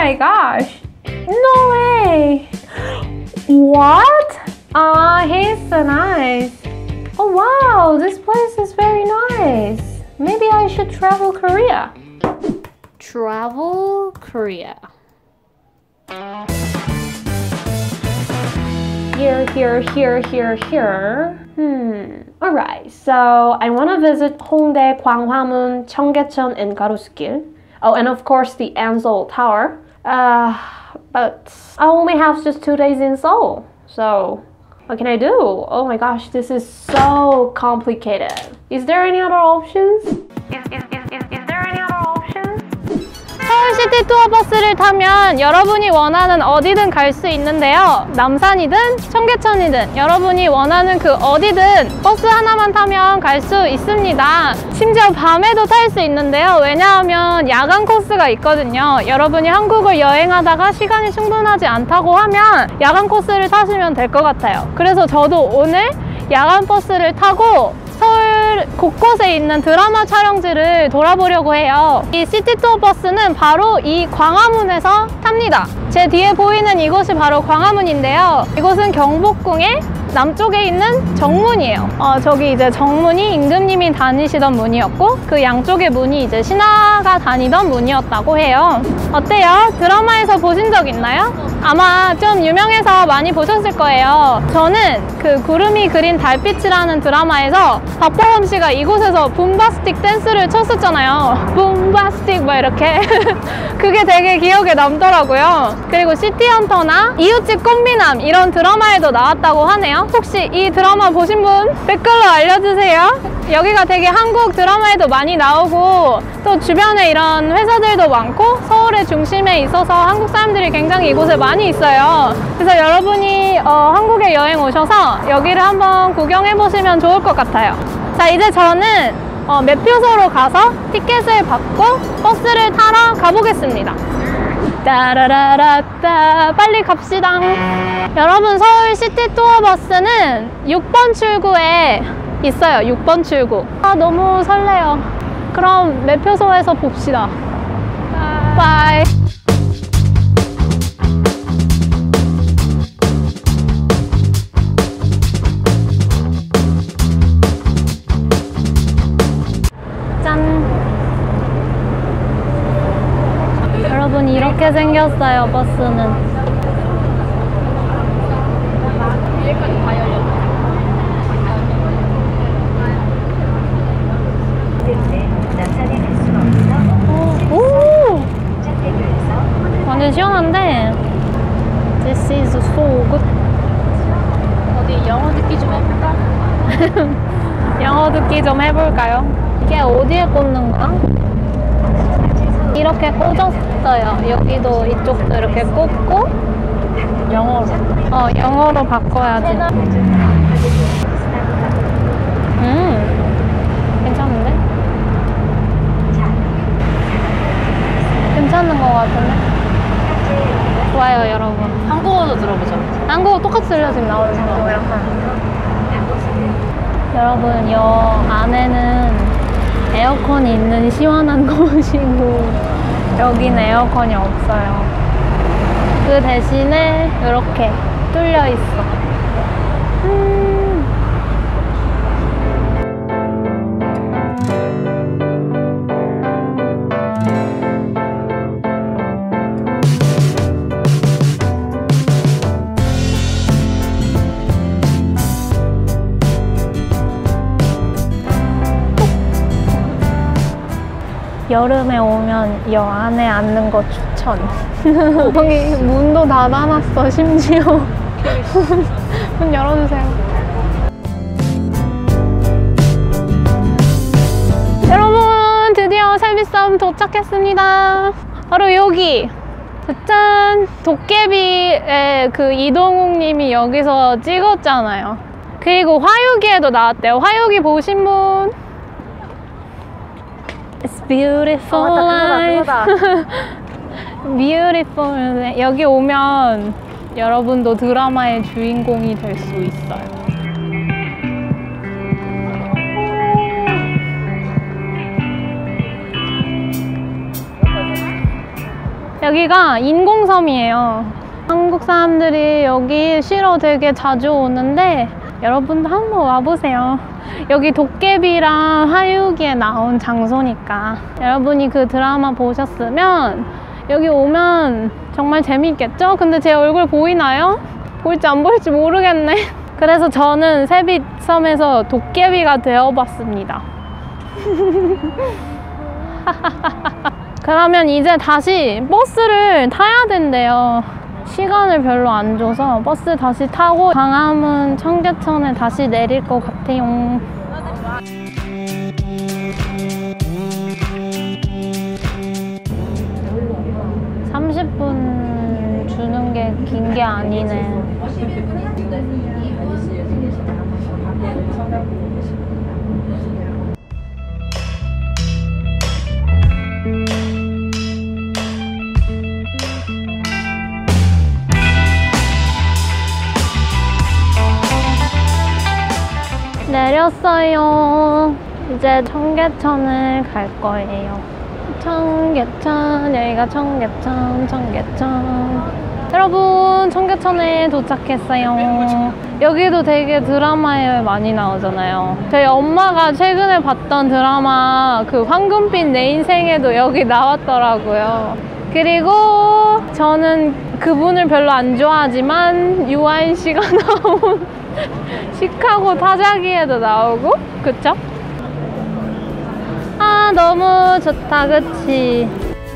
my gosh. No way. What? He's so nice. Oh wow, this place is very nice. Maybe I should travel Korea. Travel Korea. Here. Alright, so I want to visit Hongdae, Gwanghwamun, Cheonggyecheon, and Garosu-gil. Oh, and of course the An-Seoul Tower. But I only have just 2 days in Seoul. So what can I do? Oh my gosh, this is so complicated. Is there any other options? Is there any other options? 서울시티 투어 버스를 타면 여러분이 원하는 어디든 갈 수 있는데요. 남산이든 청계천이든 여러분이 원하는 그 어디든 버스 하나만 타면 갈 수 있습니다. 심지어 밤에도 탈 수 있는데요. 왜냐하면 야간 코스가 있거든요. 여러분이 한국을 여행하다가 시간이 충분하지 않다고 하면 야간 코스를 타시면 될 것 같아요. 그래서 저도 오늘 야간 버스를 타고 서울 곳곳에 있는 드라마 촬영지를 돌아보려고 해요. 이 시티투어 버스는 바로 이 광화문에서 탑니다. 제 뒤에 보이는 이곳이 바로 광화문인데요. 이곳은 경복궁의 남쪽에 있는 정문이에요. 저기 이제 정문이 임금님이 다니시던 문이었고 그 양쪽의 문이 이제 신하가 다니던 문이었다고 해요. 어때요? 드라마에서 보신 적 있나요? 아마 좀 유명해서 많이 보셨을 거예요. 저는 그 구름이 그린 달빛이라는 드라마에서 박보검 씨가 이곳에서 붐바스틱 댄스를 췄었잖아요. 붐바스틱 막 이렇게 그게 되게 기억에 남더라고요. 그리고 시티헌터나 이웃집 꽃미남 이런 드라마에도 나왔다고 하네요. 혹시 이 드라마 보신 분 댓글로 알려주세요. 여기가 되게 한국 드라마에도 많이 나오고 또 주변에 이런 회사들도 많고 서울의 중심에 있어서 한국 사람들이 굉장히 이곳에 많이 있어요. 그래서 여러분이 한국에 여행 오셔서 여기를 한번 구경해 보시면 좋을 것 같아요. 자, 이제 저는 매표소로 가서 티켓을 받고 버스를 타러 가보겠습니다. 따라라라따, 빨리 갑시다. 여러분, 서울 시티 투어 버스는 6번 출구에 있어요. 6번 출구. 너무 설레요. 그럼 매표소에서 봅시다. 바이. 여러분, 이렇게 생겼어요. 버스는. 오! 완전 시원한데. This is so good. 어디 영어 듣기 좀 해볼까? 영어 듣기 좀 해볼까요? 이게 어디에 꽂는 거야? 이렇게 꽂았어요. 여기도 이쪽도 이렇게 꽂고 영어로. 영어로 바꿔야지. 괜찮은데? 괜찮은 것 같은데? 좋아요, 여러분. 한국어도 들어보죠. 한국어 똑같이 들려 지금 나오는 거. 여러분, 여 안에는 에어컨이 있는 시원한 곳이고 여긴 에어컨이 없어요. 그 대신에 이렇게 뚫려 있어. 여름에 오면 여 안에 앉는 거 추천. 여기 문도 닫아놨어, 심지어. 문 열어주세요. 여러분, 드디어 셀비섬 도착했습니다. 바로 여기. 짠! 도깨비의 그 이동욱 님이 여기서 찍었잖아요. 그리고 화유기에도 나왔대요. 화유기 보신 분? It's beautiful life. beautiful. 여기 오면 여러분도 드라마의 주인공이 될 수 있어요. 여기 여기가 인공섬이에요. 한국 사람들이 여기 쉬러 되게 자주 오는데 여러분도 한번 와보세요. 여기 도깨비랑 하유기에 나온 장소니까 여러분이 그 드라마 보셨으면 여기 오면 정말 재밌겠죠? 근데 제 얼굴 보이나요? 보일지 안 보일지 모르겠네. 그래서 저는 세빛섬에서 도깨비가 되어봤습니다. 그러면 이제 다시 버스를 타야 된대요. 시간을 별로 안 줘서 버스 다시 타고 광화문 청계천에 다시 내릴 것 같아요. 30분 주는 게 긴 게 아니네. 내렸어요. 이제 청계천을 갈 거예요. 청계천, 여기가 청계천. 여러분, 청계천에 도착했어요. 여기도 되게 드라마에 많이 나오잖아요. 저희 엄마가 최근에 봤던 드라마 그 황금빛 내 인생에도 여기 나왔더라고요. 그리고 저는 그분을 별로 안 좋아하지만 유아인 씨가 나온 시카고 타자기에도 나오고, 그쵸? 아, 너무 좋다, 그치?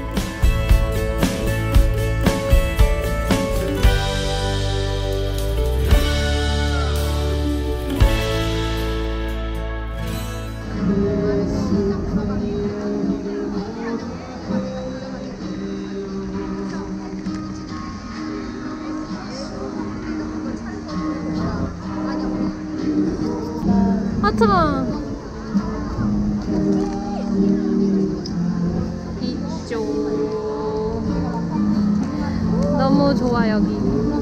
하트가 이쪽 너무 좋아. 여기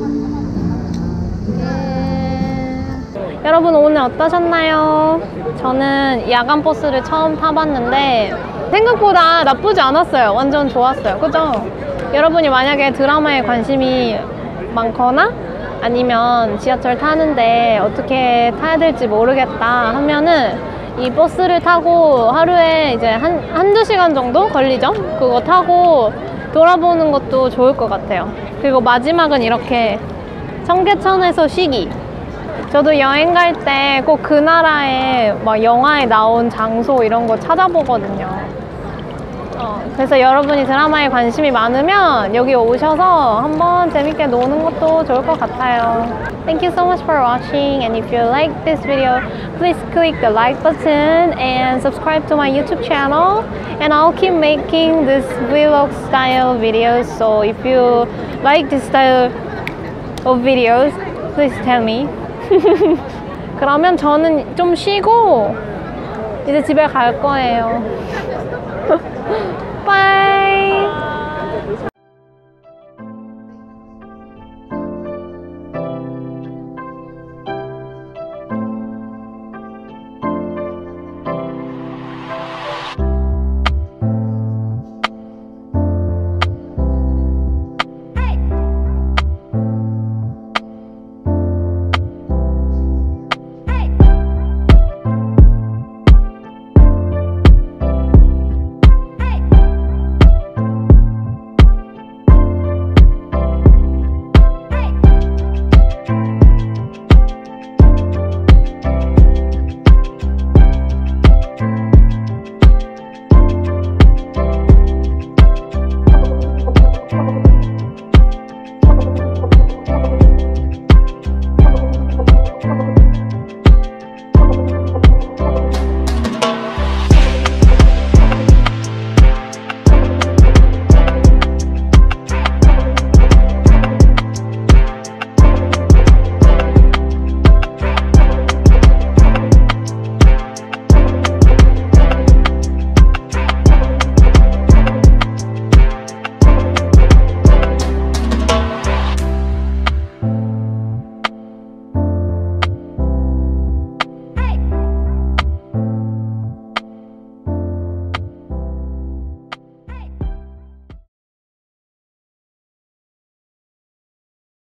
여러분 오늘 어떠셨나요? 저는 야간 버스를 처음 타봤는데 생각보다 나쁘지 않았어요. 완전 좋았어요. 그죠? 여러분이 만약에 드라마에 관심이 많거나 아니면 지하철 타는데 어떻게 타야 될지 모르겠다 하면은 이 버스를 타고 하루에 이제 한두 시간 정도 걸리죠? 그거 타고 돌아보는 것도 좋을 것 같아요. 그리고 마지막은 이렇게 청계천에서 쉬기. 저도 여행 갈 때 꼭 그 나라의 막 영화에 나온 장소 이런 거 찾아보거든요. 그래서 여러분이 드라마에 관심이 많으면 여기 오셔서 한번 재밌게 노는 것도 좋을 것 같아요. Thank you so much for watching, and if you like this video, please click the like button and subscribe to my YouTube channel, and I'll keep making this vlog style videos. So if you like this style of videos, please tell me. 그러면 저는 좀 쉬고 이제 집에 갈 거예요.